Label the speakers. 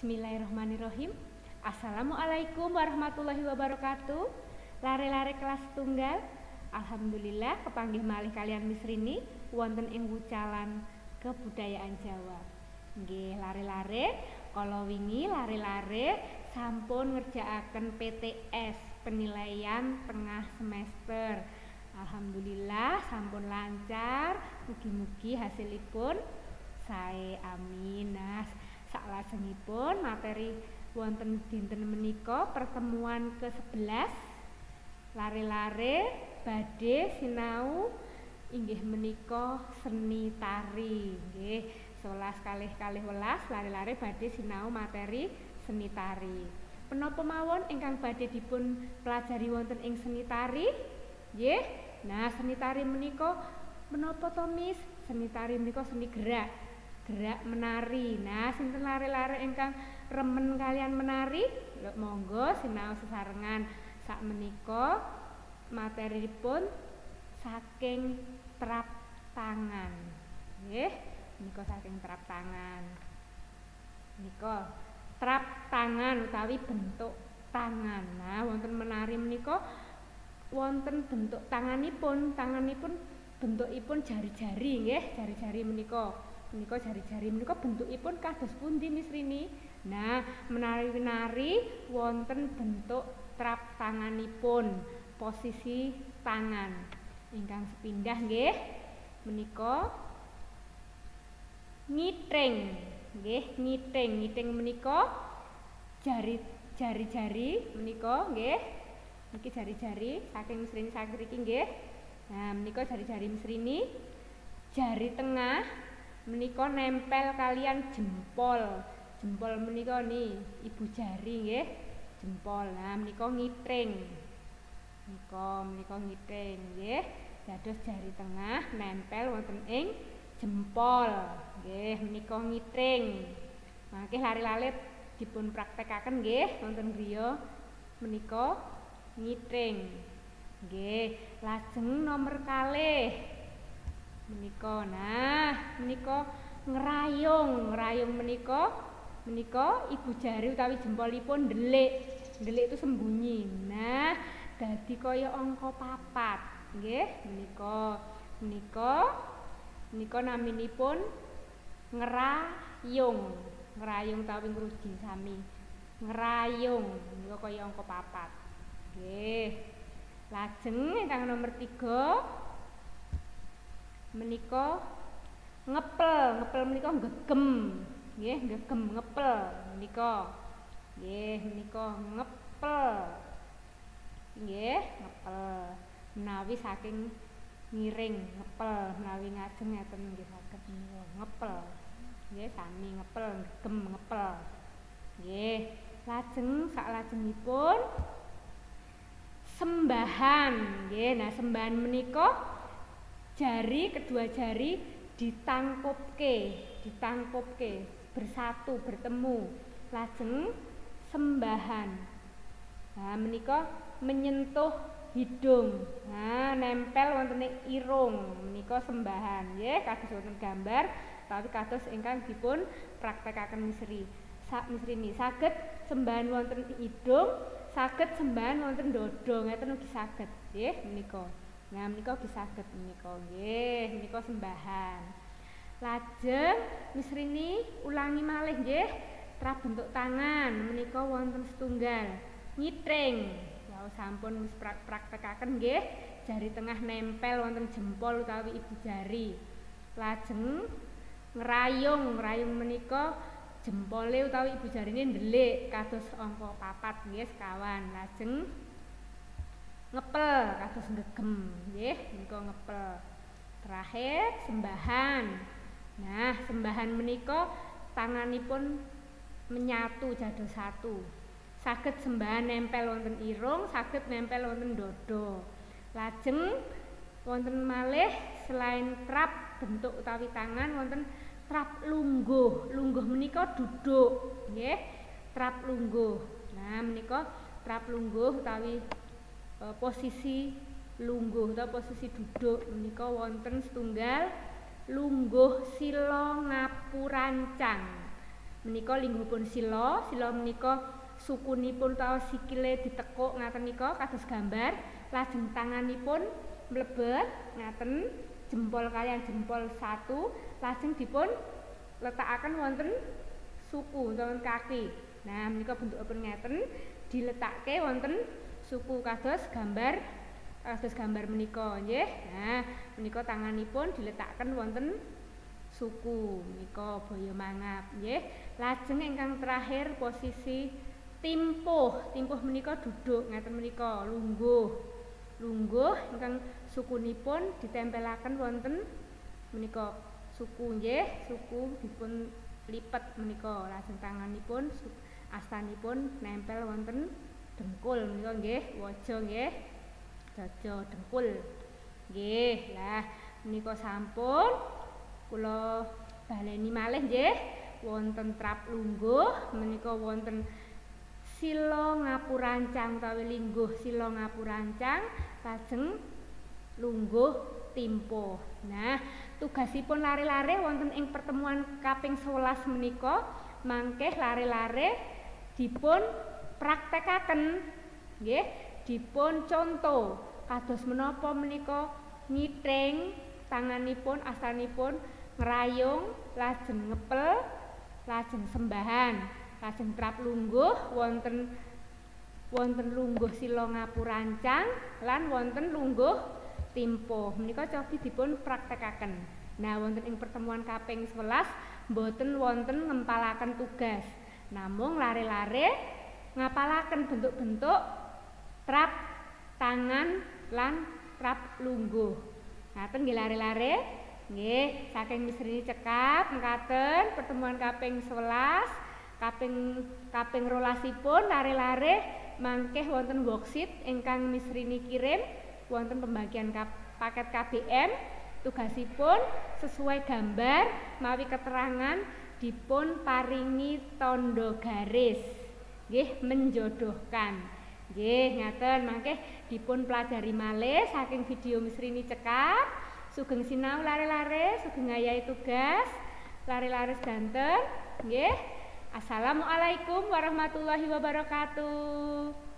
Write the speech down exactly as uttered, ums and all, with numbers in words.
Speaker 1: Bismillahirrahmanirrahim. Assalamualaikum warahmatullahi wabarakatuh. Lare-lare kelas tunggal. Alhamdulillah kepanggih malih kalian Miss Rini wonten ing wucalan kebudayaan Jawa. Nggih, lare-lare kala wingi lare-lare sampun ngerjakaken P T S penilaian tengah semester. Alhamdulillah sampun lancar. Mugi-mugi hasilipun sae, amin. Nah, saklajengipun materi wonten dinten menika pertemuan ke sebelas lare-lare badhe sinau inggih menika seni tari. Nggih, sewelas kalih kalih welas lare-lare badhe sinau materi seni tari. Menapa mawon ingkang badhe dipun pelajari wonten ing seni tari? Nggih. Nah, seni tari menika menapa to, Miss? Seni tari menika seni gerak. Gerak menari. Nah, sinten lare-lare ingkang remen kalian menari? Lho, monggo sinau sesarengan. Sakmenika materipun saking trap tangan. Nggih, menika saking trap tangan. Menika trap tangan utawi bentuk tangan. Nah, wonten menari menika wonten bentuk tanganipun. Tanganipun bentukipun jari-jari nggih, jari-jari menika. Menika jari-jari menika bentukipun kados pundi Miss Rini? Nah, menari-nari wonten bentuk trap tanganipun, posisi tangan ingkang sepindah nggih menika ngitring. Nggih, ngitring. Ngitring menika jari jari-jari menika nggih. Niki jari-jari saking Miss Rini sakriki nggih. Nah, menika jari-jari Miss Rini. Jari tengah menika nempel kalian jempol. Jempol menika nih ibu jari nggih, jempol. Nah, menika ngitring. Menika menika ngitring nggih. Dados jari tengah nempel wonten ing jempol. Nggih, menika ngitring. Mangke lare-lare dipun praktekaken nggih wonten griya menika ngitring. Nggih, lajeng nomor kalih menika. Nah, menika ngrayung. Ngrayung menika menika ibu jari utawi jempolipun ndelik. Ndelik itu sembunyi. Nah, dadi kaya angka papat. Nggih, menika menika menika naminipun ngrayung. Ngrayung utawi ngruji sami. Ngrayung menika kaya angka papat. Nggih. Lajeng ingkang nomor tiga menika ngepel. Ngepel menika gegem. Nggih, gegem ngepel menika. Nggih, menika ngepel. Nggih, ngepel. Menawi saking ngiring ngepel, menawi ngajeng ngeten nggih saged menika ngepel. Nggih, sami ngepel, gegem ngepel. Nggih, lajeng saklajengipun sembahan. Nggih, nah sembahan menika jari, kedua jari ditangkupke, ditangkupke bersatu, bertemu. Lajeng sembahan. Nah, menika menyentuh hidung. Nah, nempel wonten ing irung. Menika sembahan. Nggih, kados wonten gambar, tapi kados ingkang dipun praktekaken Miss Rini. Sak Miss Rini saged sembahan wonten hidung, saged sembahan wonten dada, ngeten ugi saged. Nggih, menika. Nah, menika ugi saged menika nggih, menika sembahan. Lajeng Miss Rini ulangi malih nggih, trap bentuk tangan menika wonten setunggal. Ngitring. Ya sampun wis praktekaken nggih, jari tengah nempel wonten jempol utawi ibu jari. Lajeng ngrayung, ngrayung menika jempole utawi ibu jarine ndelik kados angka papat nggih sekawan. Lajeng ngepel kados gegem nggih menika ngepel. Terakhir sembahan. Nah, sembahan menika tanganipun menyatu dados satu. Saged sembahan nempel wonten irung, saged nempel wonten dada. Lajeng wonten malih selain trap bentuk utawi tangan wonten trap lungguh. Lungguh menika duduk nggih. Trap lungguh. Nah, menika trap lungguh utawi e, posisi lungguh atau posisi duduk menika wonten setunggal lungguh sila ngapurancang. Menika lingguhipun sila, sila menika sukunipun utawa sikile ditekuk ngaten nika kados gambar, lajeng tanganipun mlebet ngaten, jempol kaliyan jempol satu, lajeng dipun letakaken wonten suku utawa kaki. Nah, menika bentukipun ngeten, diletakke wonten suku kados gambar kados gambar menika nggih. Nah, menika tanganipun diletaken wonten suku menika baya mangap nggih. Lajeng ingkang terakhir posisi timpuh. Timpuh menika duduk ngaten menika, lungguh. Lungguh ingkang sukunipun ditempelaken wonten menika suku nggih, suku dipun lipet menika. Lajeng tanganipun astanipun nempel wonten dengkul menika nggih, waja nggih. Jaja dengkul. Nggih. Lah menika sampun kula baleni malih nggih. Wonten trap lungguh menika wonten sila ngapurancang utawi lingguh sila ngapurancang, lajeng lungguh timpuh. Nah, tugasipun lare-lare wonten ing pertemuan kaping sewelas menika mangke lare-lare dipun praktekaken nggih, dipun conto kados menapa menika nyiting tanganipun astanipun ngrayung lajeng ngepel lajeng sembahan. Lajeng trap lungguh wonten wonten lungguh sila ngapurancang lan wonten lungguh timpuh. Menika cobi dipun praktekaken. Nah, wonten ing pertemuan kaping sewelas mboten wonten ngempalaken tugas. Namung lare-lare ngapalaken bentuk-bentuk trap tangan lan trap lungguh. Ngaten nggih lare-lare. Nggih, saking Misrini cekap mekaten pertemuan kaping sewelas. Kaping kaping rolasipun lare-lare mangkeh wonten worksheet ingkang Misrini kirim wonten pembagian kap, paket K B M. Tugasipun sesuai gambar mawi keterangan dipun paringi tanda garis nggih, menjodohkan nggih. Ngaten mangkeh dipun pelajari malih saking video Misrini cekap. Sugeng sinau lare-lare, sugeng ngayahi tugas lare-lare sedanten nggih. Assalamualaikum warahmatullahi wabarakatuh.